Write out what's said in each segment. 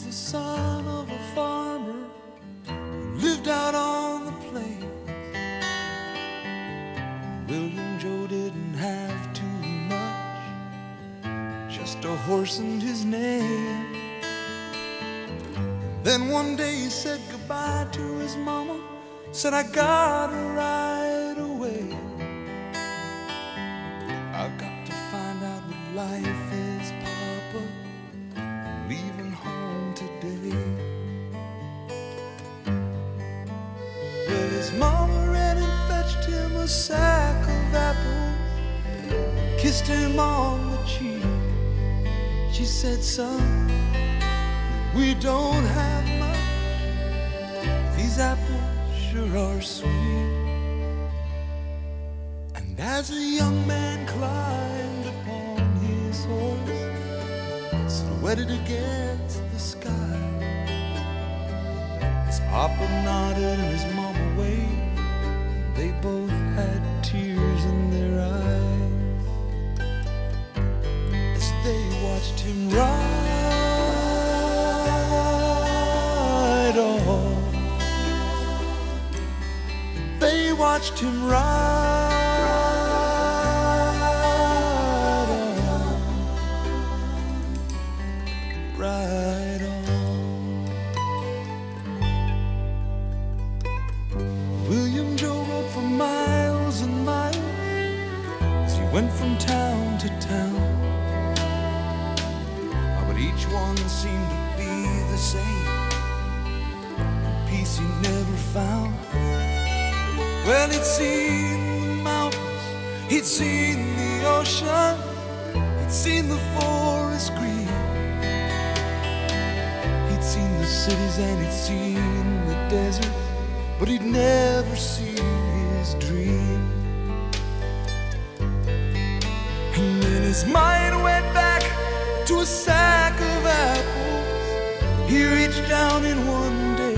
the son of a farmer who lived out on the plains. William Joe didn't have too much, just a horse and his name. Then one day he said goodbye to his mama, said, I gotta ride away. I've got to find out what life is, Papa. I'm leaving home today. Well, his mama ran and fetched him a sack of apples, kissed him on the cheek. She said, son, we don't have much, these apples sure are sweet. And as a young man climbed upon his horse, silhouetted against the sky, his papa nodded and his mama waved, and they both had tears in their eyes as they watched him ride on. They watched him ride on, ride on. William Joe rode for miles and miles as he went from town to town. But each one seemed to be the same, and peace he never found. Well, he'd seen the mountains, he'd seen the ocean, he'd seen the forest green, he'd seen the cities and he'd seen the desert, but he'd never seen his dream. And then his mind went back to a sack of apples he reached down in one day.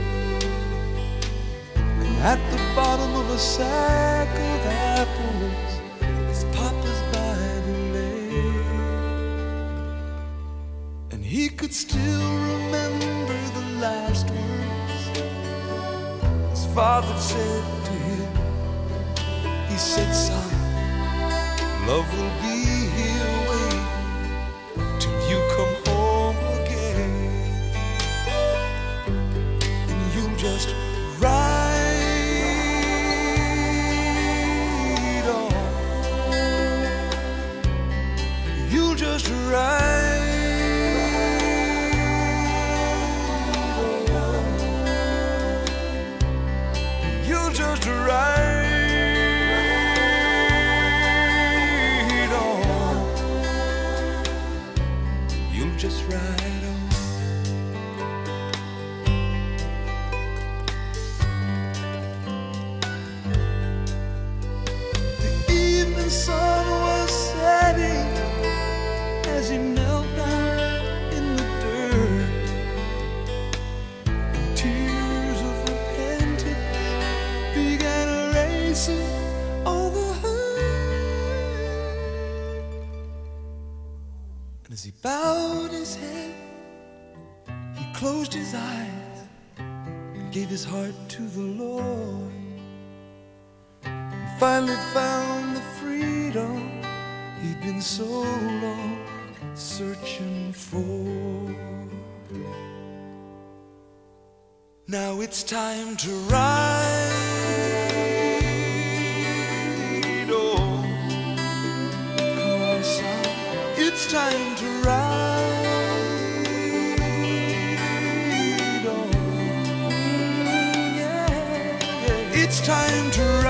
At the bottom of a sack of apples, his papa's Bible lay. And he could still remember the last words his father said to him. He said, son, love will be here waiting till you come home again. And you'll just ride. Just ride on. You just ride on. You'll just ride on. The evening sun was setting as he knelt down in the dirt, and tears of repentance began erasing all the hurt. And as he bowed his head, he closed his eyes and gave his heart to the Lord, and finally found the freedom he'd been so long searching for. Now it's time to ride on. Come on, son, it's time to ride on. Yeah, yeah. It's time to ride.